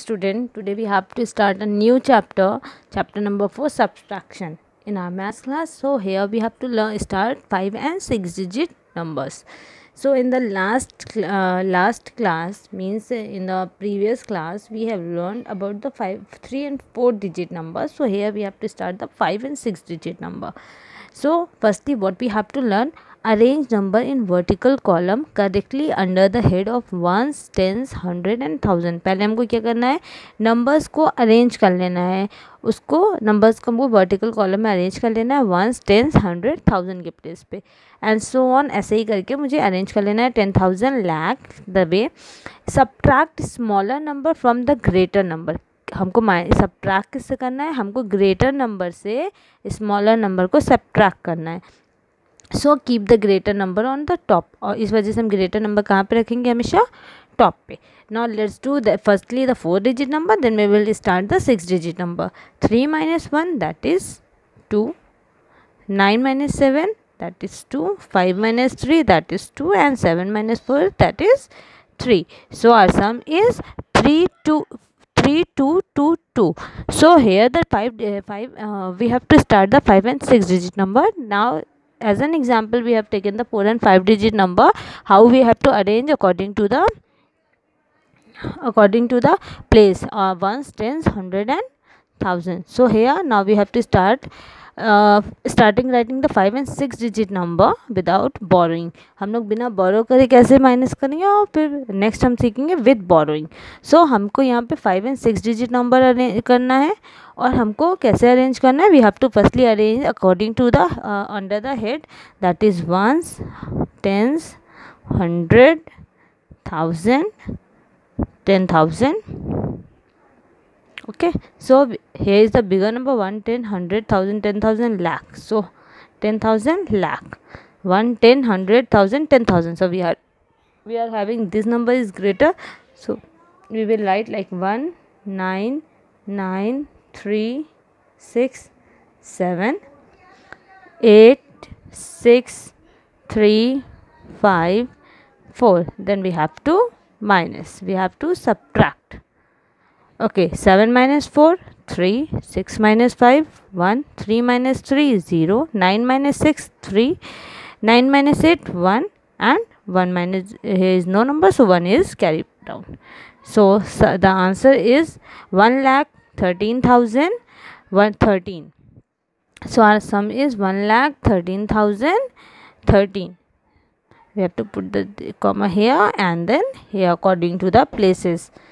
student. Today we have to start a new chapter, chapter number 4, subtraction in our math class. So here we have to start 5 and 6 digit numbers. So in the last class, means in the previous class, we have learned about the 3 and 4 digit numbers. So here we have to start the 5 and 6 digit number. So firstly, what we have to learn, arrange number in vertical column correctly under the head of ones, tens, hundred and thousand. पहले हमको क्या करना है, numbers को arrange कर लेना है, उसको नंबर्स को हमको वर्टिकल कॉलम में अरेंज कर लेना है वंस, टेंस, हंड्रेड, थाउजेंड के प्लेस पे, एंड सो ऑन. ऐसे ही करके मुझे अरेंज कर लेना है 10,000, lakh. The way subtract smaller number from the greater number. हमको सब्ट्रैक्ट किससे करना है, हमको ग्रेटर नंबर से स्मॉलर नंबर को सब्ट्रैक्ट करना है. So keep the greater number on the top, और इस वजह से हम ग्रेटर नंबर कहाँ पे रखेंगे, हमेशा टॉप पे. Now let's do firstly the 4 digit number, then we will start the 6 digit number. 3 minus 1 that is 2, 9 minus 7 that is 2, 5 minus 3 that is 2, and 7 minus 4 that is 3. So our sum is 3, 2, 3, 2, 2, 2. So here the 5 we have to start the 5 and 6 digit number. Now as an example, we have taken the 4 and 5 digit number. How we have to arrange according to the place, ones, tens, hundred and thousand. So here now we have to starting writing the 5 and 6 digit number without borrowing. हम लोग बिना borrow करे कैसे minus करेंगे, और फिर next हम सीखेंगे विद borrowing. सो हमको यहाँ पे 5 and 6 digit नंबर अरेंज करना है, और हमको कैसे अरेंज करना है, we have to firstly arrange according to the under the head, that is ones, tens, hundred, thousand, 10,000. Okay, so here is the bigger number, 1, 10, 100, 1000, 10,000, lakh. So 10,000, lakh. 1, 10, 100, 1000, 10,000. So we are having this number is greater, so we will write like 1, 9, 9, 3, 6, 7, 8, 6, 3, 5, 4. Then we have to minus, we have to subtract. Okay, 7 minus 4, 3, 6 minus 5, 1, 3 minus 3, 0, 9 minus 6, 3, 9 minus 8, 1, and 1 minus, here is no number, so 1 is carried down. So the answer is 1,13,113. So our sum is 1,13,013. We have to put the comma here and then here according to the places.